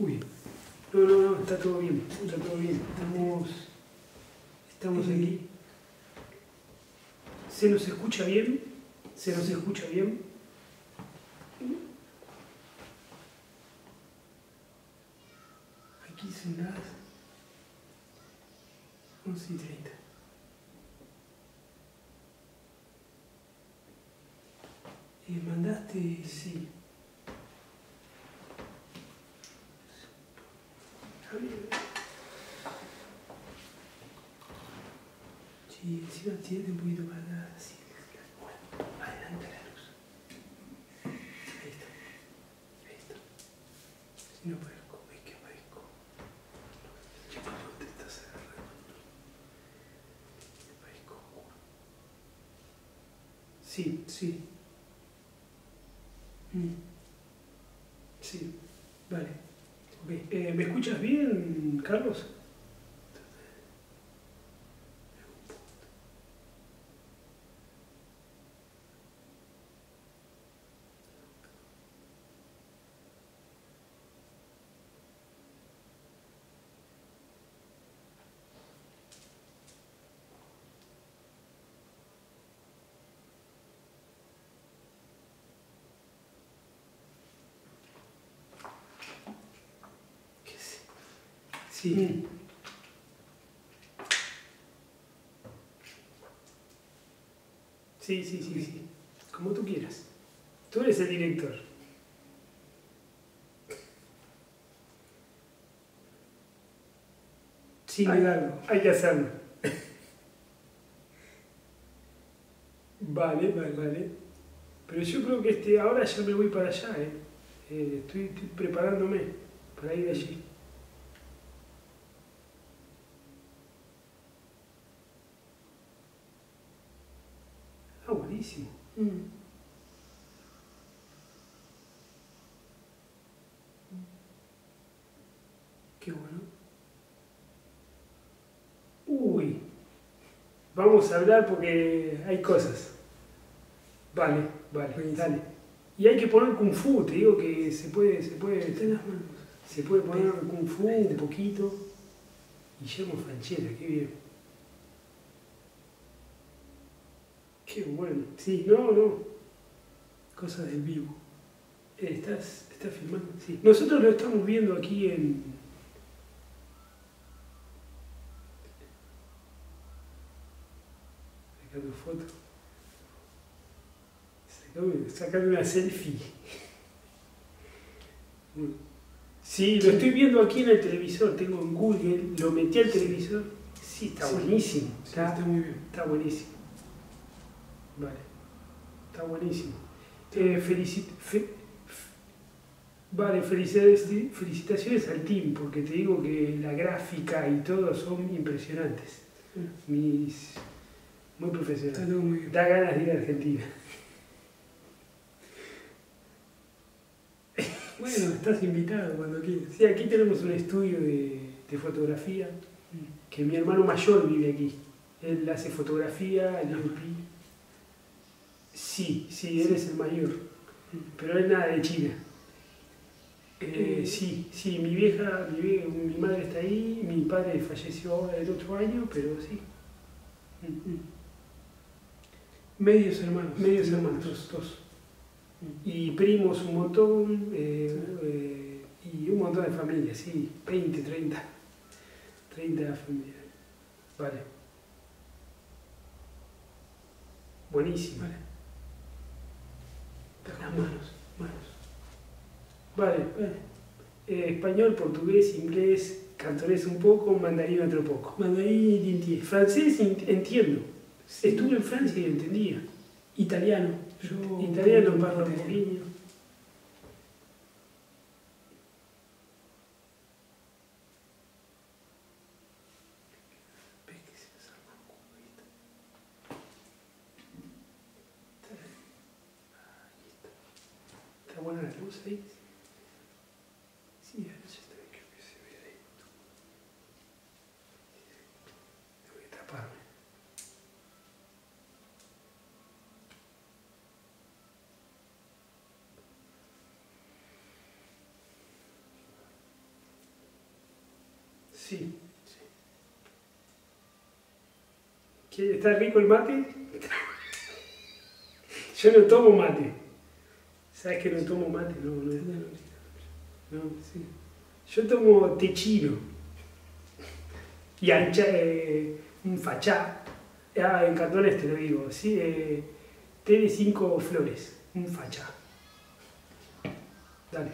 Uy. No, está todo bien, está todo bien. Estamos aquí. ¿Se nos escucha bien? ¿Se nos escucha bien? Aquí son las 11:30. ¿Mandaste? Sí. Sí, encima tirate un poquito para acá. Sí. Bueno, adelante la luz. Ahí está. Ahí está. Si no aparezco, es que aparezco. ¿Dónde te estás agarrando? Aparezco. Sí, sí. Sí, vale. Okay. ¿Me escuchas bien, Carlos? Sí. Sí. Como tú quieras. Tú eres el director. Sin dudarlo. Hay que hacerlo. Vale. Pero yo creo que ahora ya me voy para allá, estoy preparándome para ir allí. Ah, buenísimo. Qué bueno. Uy, vamos a hablar porque hay cosas. Vale, dale. Y hay que poner Kung Fu, te digo que se puede poner Kung Fu un poquito. Guillermo Franchella, qué bien. Qué bueno. Sí, no. Cosas del vivo. ¿Estás filmando? Sí. Nosotros lo estamos viendo aquí en... Sacando fotos. Sacando una selfie. Sí, lo estoy viendo aquí en el televisor. Tengo en Google, lo metí al televisor. Sí, está buenísimo. Está muy bien. Está buenísimo. Vale. Está buenísimo. Vale, felicitaciones al team, porque te digo que la gráfica y todo son impresionantes. Muy profesionales. Da ganas de ir a Argentina. Bueno, estás invitado cuando quieras. Sí, aquí tenemos un estudio de fotografía, que mi hermano mayor vive aquí. Él hace fotografía, el DOP. Sí, él es el mayor, pero él nada de China. Sí, mi madre está ahí, mi padre falleció el otro año, pero sí. Medios hermanos, dos. Y primos un montón, y un montón de familias, sí, 20, 30 familias. Vale. Buenísimo. Vale. Las manos. Vale. Español, portugués, inglés, cantonés un poco, mandarín otro poco. Mandarín y entiendo. Francés entiendo. Estuve en Francia y entendía. Italiano. Italiano parlo un poquillo. Está buena la luz ahí. Sí, a veces creo que se ve ahí. Tengo que taparme. Sí. ¿Está rico el mate? Yo no tomo mate. ¿Sabes que no tomo mate? No, sí. Yo tomo té chino y un fachá. En cantonés te lo digo, ¿sí? Té de 5 flores, un fachá. Dale.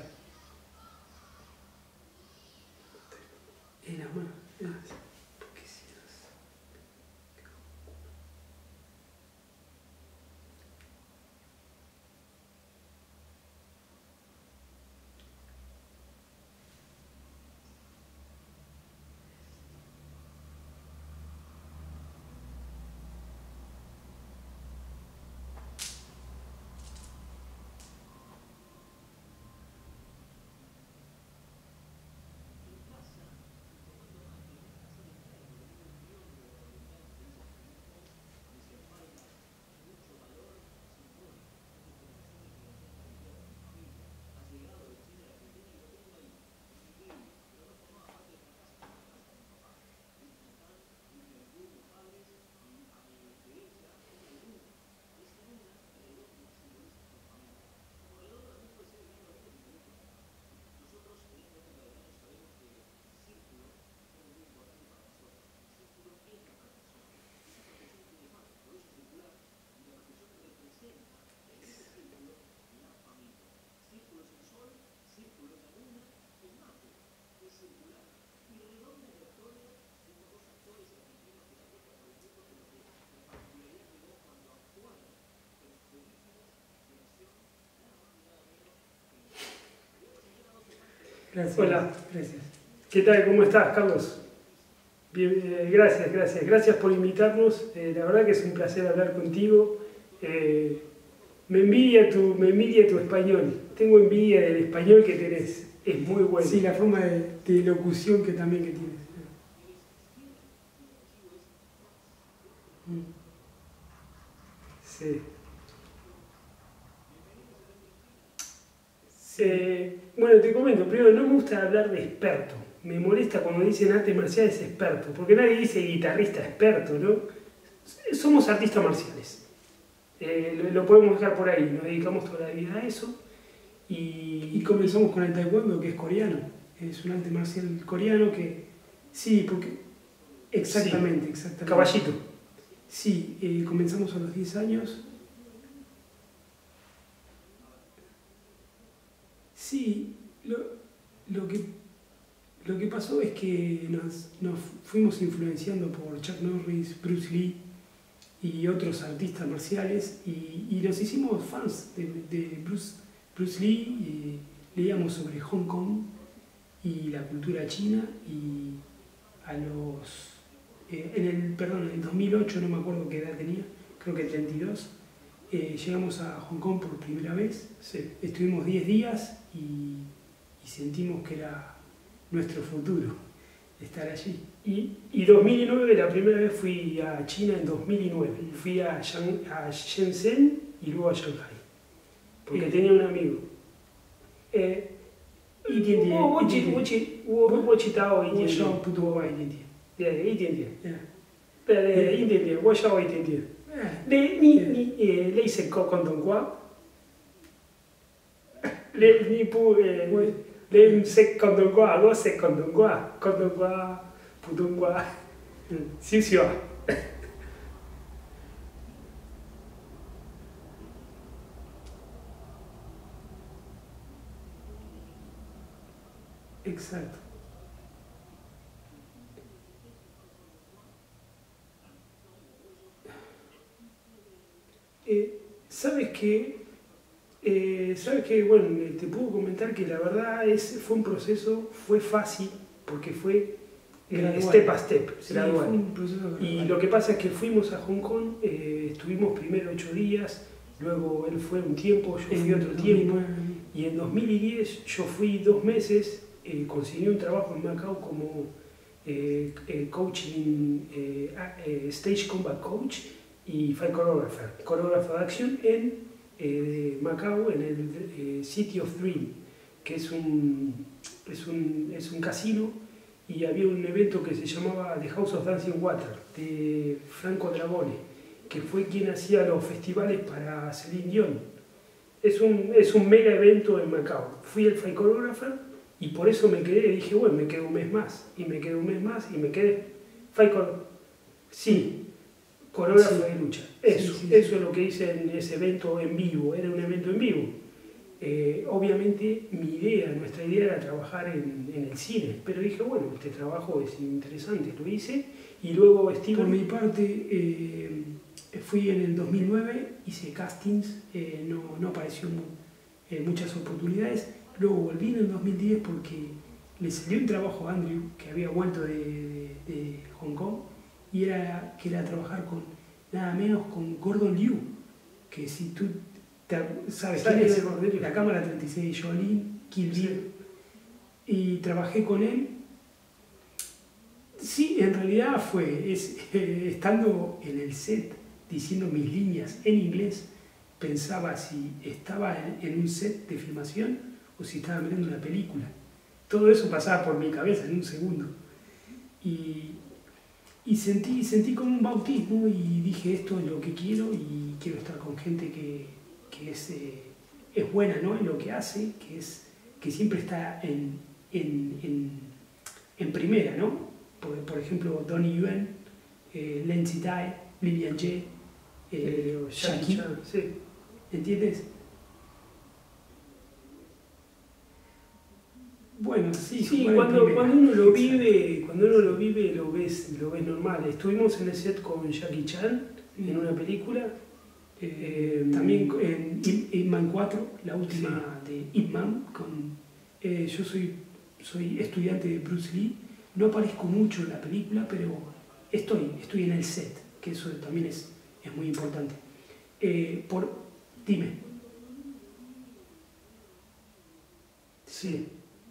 En la mano. Porque si no... Gracias. Hola, gracias. ¿Qué tal? ¿Cómo estás, Carlos? Bien, gracias por invitarnos. La verdad que es un placer hablar contigo. Me envidia tu español. Tengo envidia del español que tenés. Es muy bueno. Sí, la forma de locución que también que tienes. Sí. Bueno, te comento, primero, no me gusta hablar de experto. Me molesta cuando dicen arte marcial es experto, porque nadie dice guitarrista experto, ¿no? Somos artistas marciales. Lo podemos dejar por ahí, nos dedicamos toda la vida a eso. Y comenzamos con el taekwondo, que es coreano. Es un arte marcial coreano que... Sí, porque... Exactamente. Caballito. Sí, comenzamos a los 10 años. Sí, lo que pasó es que nos fuimos influenciando por Chuck Norris, Bruce Lee y otros artistas marciales y nos hicimos fans de Bruce Lee, leíamos sobre Hong Kong y la cultura china y en el 2008, no me acuerdo qué edad tenía, creo que 32, llegamos a Hong Kong por primera vez, sí. Estuvimos 10 días y sentimos que era nuestro futuro estar allí. Y 2009, la primera vez fui a China en 2009, fui a Shenzhen y luego a Shanghai, porque tenía un amigo. Exacto. ¿Sabes qué? Bueno, te puedo comentar que la verdad fue un proceso, fue fácil, porque fue step a step, sí, gradual. Fue un proceso gradual. Y lo que pasa es que fuimos a Hong Kong, estuvimos primero 8 días, luego él fue un tiempo, yo fui otro tiempo, y en 2010 yo fui 2 meses, conseguí un trabajo en Macao como coaching, stage combat coach y fight coreógrafo de acción en Macao, en el City of Dream, que es un casino y había un evento que se llamaba The House of Dancing Water, de Franco Dragone, que fue quien hacía los festivales para Celine Dion. Es un mega evento en Macao. Fui el Fight Choreographer y por eso me quedé, dije, bueno, me quedo un mes más, y me quedé un mes más, y me quedé. Fight Choreographer. Sí, coreógrafo de lucha. Eso, sí, sí, eso es lo que hice en ese evento en vivo, era un evento en vivo. Obviamente nuestra idea era trabajar en el cine, pero dije, bueno, este trabajo es interesante, lo hice, y luego Steven... Por mi parte, fui en el 2009, hice castings, no apareció muchas oportunidades, luego volví en el 2010 porque le salió un trabajo a Andrew, que había vuelto de Hong Kong, y que era trabajar con nada menos con Gordon Liu, que si tú sabes quién es, la cámara 36 de Jolene, Kill Bill, y trabajé con él. Sí, en realidad fue estando en el set diciendo mis líneas en inglés, pensaba si estaba en un set de filmación o si estaba mirando una película. Todo eso pasaba por mi cabeza en un segundo. Y sentí como un bautismo y dije, esto es lo que quiero y quiero estar con gente que es buena, ¿no?, en lo que hace, que siempre está en primera, ¿no? Por ejemplo, Donnie Yuen, Len Zitai, Lilian Ye, Jackie Chan, sí. ¿Entiendes? Bueno, sí, cuando uno lo vive, lo ves normal. Estuvimos en el set con Jackie Chan en una película, también en Ip Man 4, la última de Ip Man. Yo soy estudiante de Bruce Lee, no aparezco mucho en la película, pero estoy en el set, que eso también es muy importante. Dime. Sí.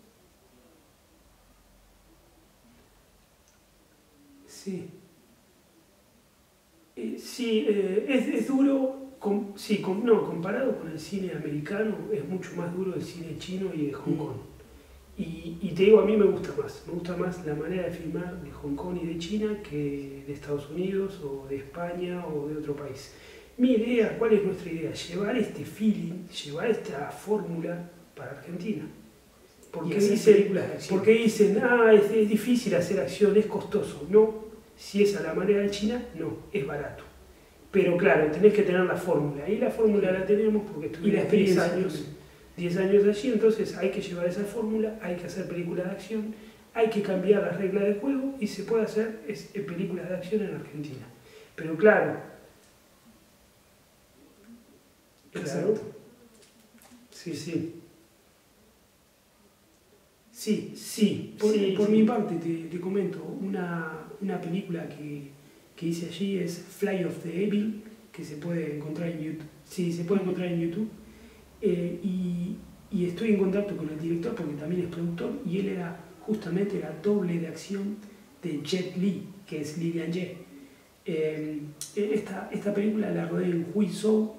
Sí, es duro, comparado con el cine americano, es mucho más duro el cine chino y de Hong Kong. Y te digo, a mí me gusta más la manera de filmar de Hong Kong y de China que de Estados Unidos o de España o de otro país. Mi idea, ¿cuál es nuestra idea? Llevar este feeling, llevar esta fórmula para Argentina. Porque dicen, es difícil hacer acción, es costoso. No, si es a la manera de China, no, es barato. Pero claro, tenés que tener la fórmula. Y la fórmula la tenemos porque estuvimos 10 años allí, entonces hay que llevar esa fórmula, hay que hacer películas de acción, hay que cambiar las reglas del juego y se puede hacer películas de acción en Argentina. Pero claro. Sí. Por mi parte te comento, una película que hice allí es Fly of the Evil, que se puede encontrar en YouTube. Sí, se puede encontrar en YouTube. Y estoy en contacto con el director porque también es productor, y él era justamente la doble de acción de Jet Li, que es Lilian Ye. Esta película la rodé en Huizhou,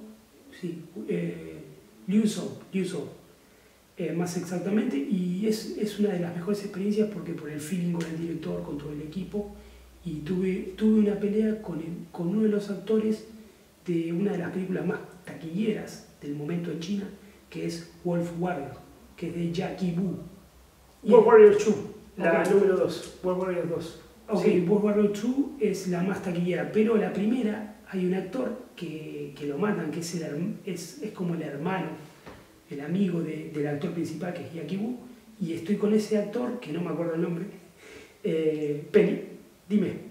Liuzhou, más exactamente, y es una de las mejores experiencias porque por el feeling con el director, con todo el equipo, y tuve una pelea con uno de los actores de una de las películas más taquilleras del momento en China, que es Wolf Warrior, que es de Jackie Wu. Wolf Warrior 2, la número 2, Wolf Warrior 2. Ok, sí. Wolf Warrior 2 es la más taquillera, pero la primera hay un actor que lo matan, que es como el hermano, el amigo del actor principal, que es Jackie Wu, y estoy con ese actor, que no me acuerdo el nombre. Dime.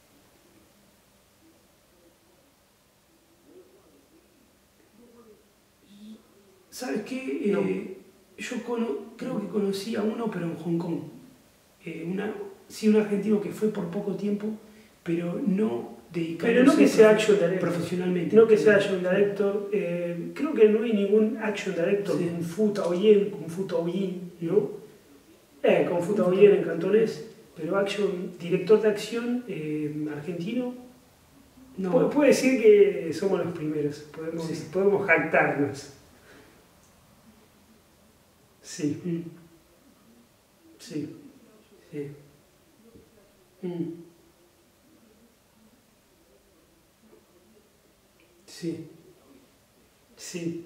¿Sabes qué? No. Yo creo que conocí a uno, pero en Hong Kong. Un argentino que fue por poco tiempo, pero no dedicado. Pero no que sea action director profesionalmente. No que sea action director. Creo que no hay ningún action director con Fu Taoyin, ¿no? Con Fu Taoyin en cantonés, pero director de acción argentino. No. Puedo decir que somos los primeros, podemos jactarnos. Sí. Sí, sí.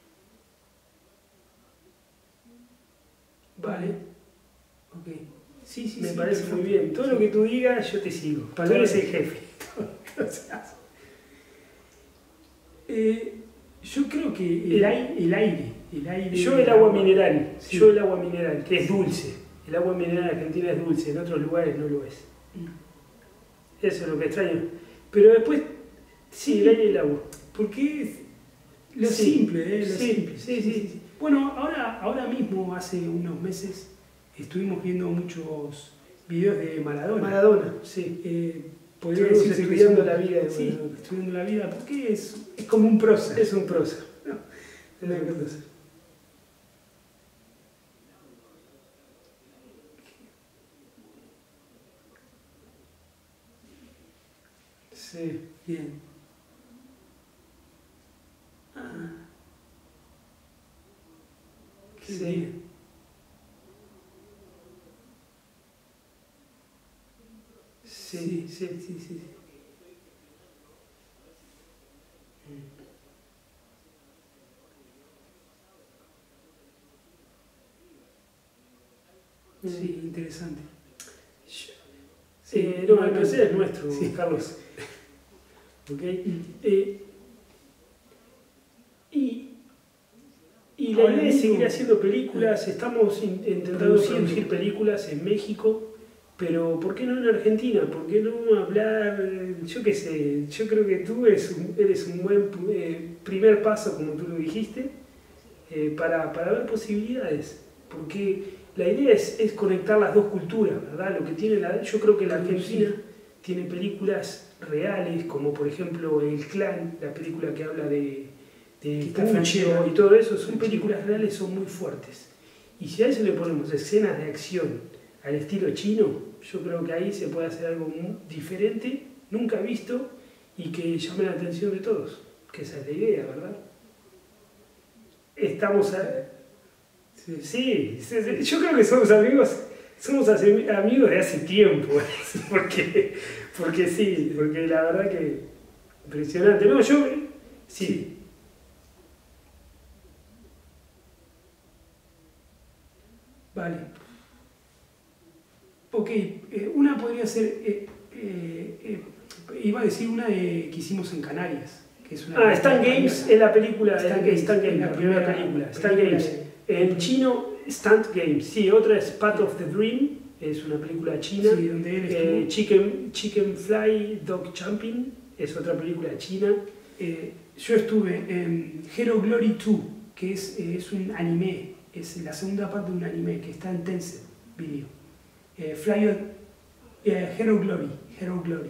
Vale. Ok. Sí, sí, Me sí, parece perfecto. muy bien. Todo lo que tú digas, yo te sigo. Tú eres el jefe. Yo creo que el aire. Yo el agua mineral, Sí. yo el agua mineral, que es dulce. El agua mineral argentina es dulce, en otros lugares no lo es. Eso es lo que extraño. Pero después, sí, el aire y el agua. Porque es lo Sí, simple, lo sí, simple. sí. Bueno, ahora mismo, hace unos meses, estuvimos viendo muchos videos de Maradona. Maradona, sí. Podría Estuvimos decirse que estudiando son- la vida de Sí, Maradona. estudiando la vida, porque es como un prócer. Es un prócer. Una cosa. Sí. Bien. Ah, qué Sí. bien. Sí, sí. sí. Sí, interesante. No, el placer es nuestro, Sí. Carlos. ¿Ok? Y la Ahora idea es mismo- seguir haciendo películas. Estamos intentando Produciendo. producir películas en México, pero ¿por qué no en Argentina? ¿Por qué no hablar? Yo qué sé, yo creo que tú eres un buen primer paso, como tú lo dijiste, para ver posibilidades. Porque la idea es conectar las dos culturas, ¿verdad? Lo que tiene yo creo que la Argentina tiene películas reales, como por ejemplo El Clan, la película que habla de está Pucho Franchella. y todo eso, son películas reales, son muy fuertes. Y si a eso le ponemos escenas de acción al estilo chino, yo creo que ahí se puede hacer algo muy diferente, nunca visto, y que llame la atención de todos. Que esa es la idea, ¿verdad? Estamos Sí, yo creo que somos amigos de hace tiempo, porque sí, porque la verdad que impresionante. No, yo sí. Vale. Ok, una podría ser, iba a decir una que hicimos en Canarias, que es una... Stan Games es la película, Stan Games, la primera película, Stan Games. de- En chino, Stunt Games. Sí, otra es Path of the Dream, es una película china. Sí, donde él estuvo. Chicken Fly Dog Jumping es otra película china. Yo estuve en Hero Glory 2, que es un anime, es la segunda parte de un anime que está en Tencent Video. Hero Glory. Hero Glory.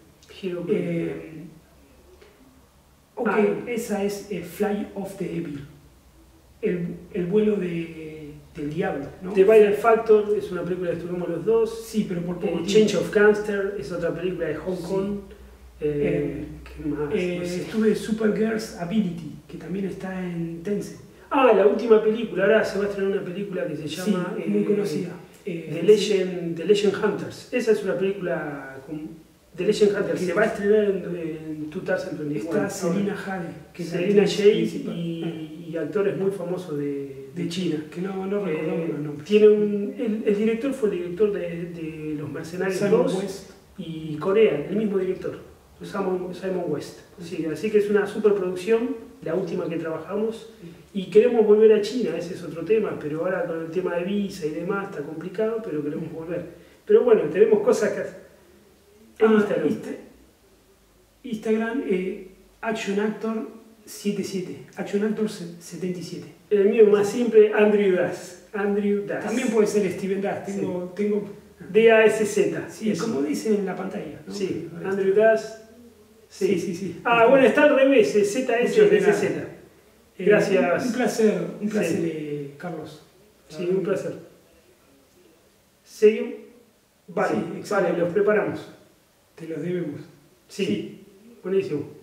Ok, esa es Fly of the Evil, el vuelo del diablo, ¿no? The Violent Factor es una película que estuvimos los dos. Sí, pero por poco Change tiempo. of Gangster es otra película de Hong Kong. ¿Qué más? No sé. Estuve Supergirl's Ability, que también está en Tencent. La última película. Ahora se va a estrenar una película que se llama Sí, muy conocida. The Legend Hunters. Esa es una película con The Legend Hunters. Se va a estrenar en 2021. Está Selina Jade, que es la Selina actriz Jade principal. y actores muy famosos De China, que no recordamos los nombres. Tiene el director fue el director de Los Mercenarios Simon 2 West. y Corea, el mismo director, Simon West. Sí, así que es una superproducción, la última que trabajamos, y queremos volver a China, ese es otro tema, pero ahora con el tema de visa y demás está complicado, pero queremos volver. Pero bueno, tenemos cosas que hacer. En Instagram. Instagram, Action Actor 77, Action Actor 77. El mío más simple, Andrew Das. También puede ser Steven Das, tengo D-A-S-Z. sí, como dice en la pantalla, ¿no? Sí, Andrew Das. Sí. Bueno, está al revés, Z-S-Z. Gracias. Un placer, Sí. Carlos. Sí, un placer. Seguimos. Vale, Sí, los preparamos. Te los debemos. Sí, buenísimo.